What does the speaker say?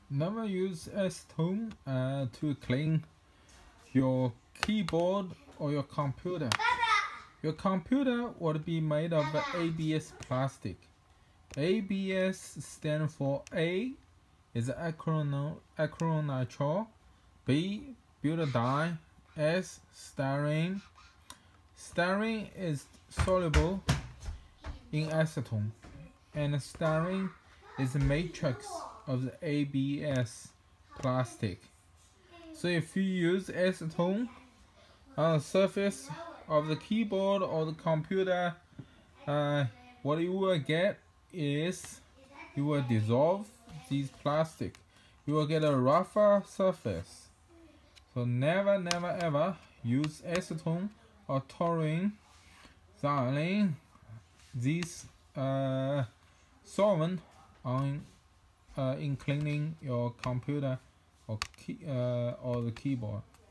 Never use acetone to clean your keyboard or your computer. Your computer would be made of ABS plastic. ABS stands for A is acrylonitrile, B butadiene, S styrene. Styrene is soluble in acetone, and styrene is the matrix of the ABS plastic. So if you use acetone on the surface of the keyboard or the computer, what you will get is you will dissolve these plastic. You will get a rougher surface. So never ever use acetone or toluene, xylene, these solvent in cleaning your computer or the keyboard.